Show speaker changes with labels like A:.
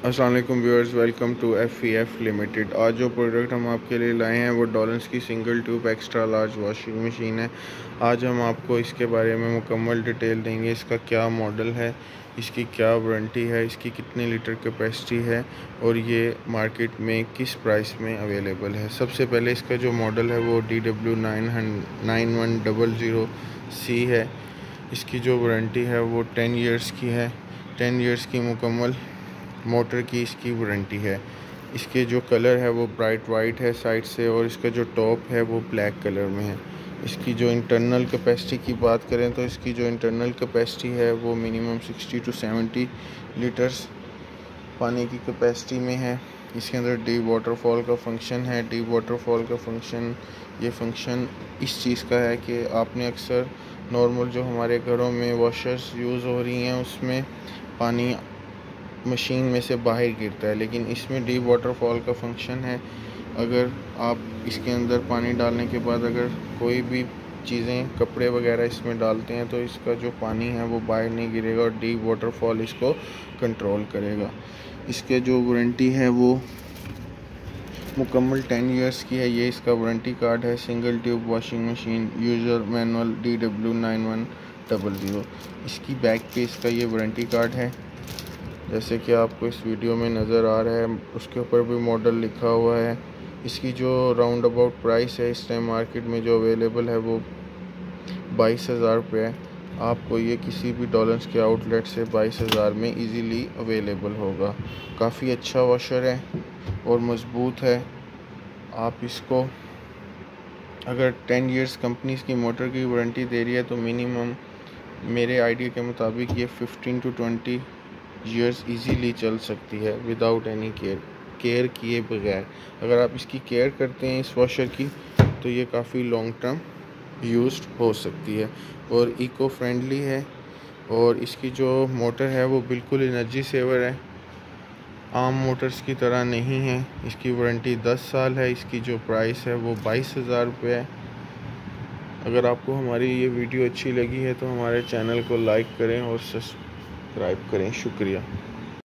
A: अस्सलाम वालेकुम viewers, welcome to FEF limited. आज जो प्रोडक्ट हम आपके लिए लाए हैं वो डॉलन्स की single tube extra large washing machine है। आज हम आपको इसके बारे में मुकम्मल डिटेल देंगे। इसका क्या मॉडल है, इसकी क्या वारंटी है, इसकी कितने लीटर कैपेसिटी है और ये मार्केट में किस प्राइस में अवेलेबल है। सबसे पहले इसका जो मॉडल है वो DW9100C है। इसकी जो वारंटी है वो 10 ईयर्स की है। 10 ईयर्स की मुकम्मल मोटर की इसकी वारंटी है। इसके जो कलर है वो ब्राइट वाइट है साइड से, और इसका जो टॉप है वो ब्लैक कलर में है। इसकी जो इंटरनल कैपेसिटी की बात करें तो इसकी जो इंटरनल कैपेसिटी है वो मिनिमम 60 to 70 लीटर्स पानी की कैपेसिटी में है। इसके अंदर डी वाटरफॉल का फंक्शन है। डी वाटरफॉल का फंक्शन इस चीज़ का है कि आपने अक्सर नॉर्मल जो हमारे घरों में वॉशर्स यूज़ हो रही हैं उसमें पानी मशीन में से बाहर गिरता है, लेकिन इसमें डी वाटरफॉल का फंक्शन है। अगर आप इसके अंदर पानी डालने के बाद अगर कोई भी चीज़ें कपड़े वगैरह इसमें डालते हैं तो इसका जो पानी है वो बाहर नहीं गिरेगा और डी वाटरफॉल इसको कंट्रोल करेगा। इसके जो वारंटी है वो मुकम्मल 10 ईयर्स की है। ये इसका वारंटी कार्ड है। Single tube washing machine, user manual DW9100। इसकी बैक पे इसका ये वारंटी कार्ड है, जैसे कि आपको इस वीडियो में नज़र आ रहा है। उसके ऊपर भी मॉडल लिखा हुआ है। इसकी जो राउंड अबाउट प्राइस है इस टाइम मार्केट में जो अवेलेबल है वो 22,000 रुपये है। आपको ये किसी भी डॉलर्स के आउटलेट से 22,000 में इजीली अवेलेबल होगा। काफ़ी अच्छा वॉशर है और मज़बूत है। आप इसको अगर 10 ईयर्स कंपनी इसकी मोटर की वारंटी दे रही है तो मिनिमम मेरे आइडिया के मुताबिक ये 15 to 20 ईयर्स इजीली चल सकती है विदाउट एनी केयर किए बगैर। अगर आप इसकी केयर करते हैं इस वॉशर की तो ये काफ़ी लॉन्ग टर्म यूज्ड हो सकती है और इको फ्रेंडली है। और इसकी जो मोटर है वो बिल्कुल एनर्जी सेवर है, आम मोटर्स की तरह नहीं है। इसकी वारंटी 10 साल है। इसकी जो प्राइस है वो 22,000 रुपये है। अगर आपको हमारी ये वीडियो अच्छी लगी है तो हमारे चैनल को लाइक करें और सब्सक्राइब करें। शुक्रिया।